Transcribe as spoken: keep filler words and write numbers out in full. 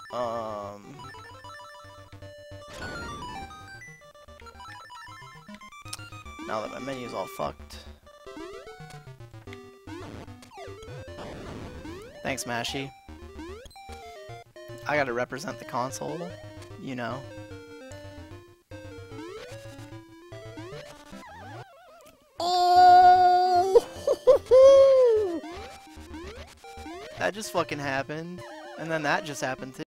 Um... Now that my menu's all fucked. Thanks, Mashy. I gotta represent the console, you know. Oh! That just fucking happened. And then that just happened too.